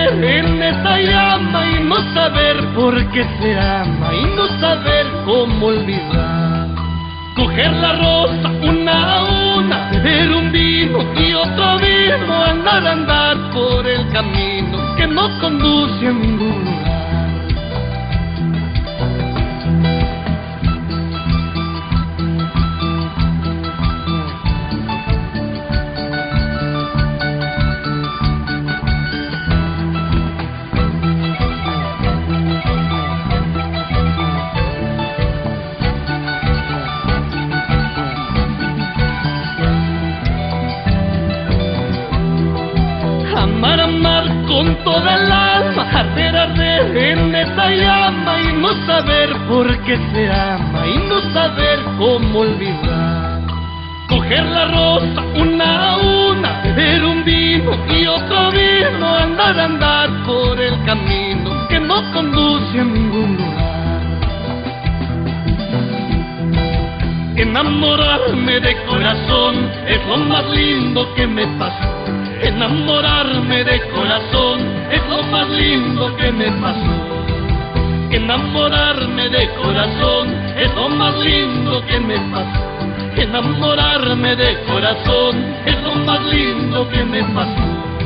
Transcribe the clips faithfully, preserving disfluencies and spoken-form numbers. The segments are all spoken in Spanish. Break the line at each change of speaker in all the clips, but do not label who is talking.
arder en esa llama y no saber por qué se ama y no saber cómo olvidar. Coger la rosa una a una, beber un vino y otro vino, andar, andar por el camino que no conduce a ningún lugar. Amar, amar con toda el alma, arder, arder en esa llama y no saber por qué se ama y no saber cómo olvidar. Coger la rosa una a una, beber un vino y otro vino, andar, andar por el camino que no conduce a ningún lugar. Enamorarme de corazón es lo más lindo que me pasó. Enamorarme de corazón es lo más lindo que me pasó. Enamorarme de corazón es lo más lindo que me pasó. Enamorarme de corazón es lo más lindo que me pasó.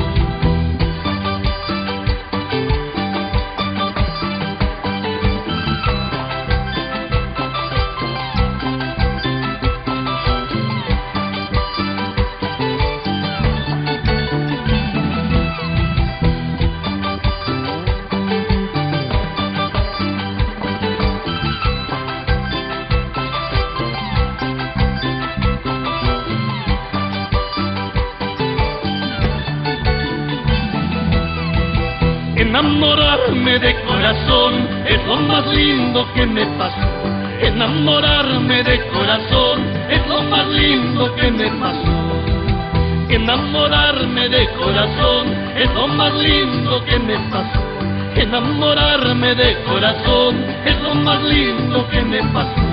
Enamorarme de corazón es lo más lindo que me pasó. Enamorarme de corazón es lo más lindo que me pasó. Enamorarme de corazón es lo más lindo que me pasó. Enamorarme de corazón es lo más lindo que me pasó.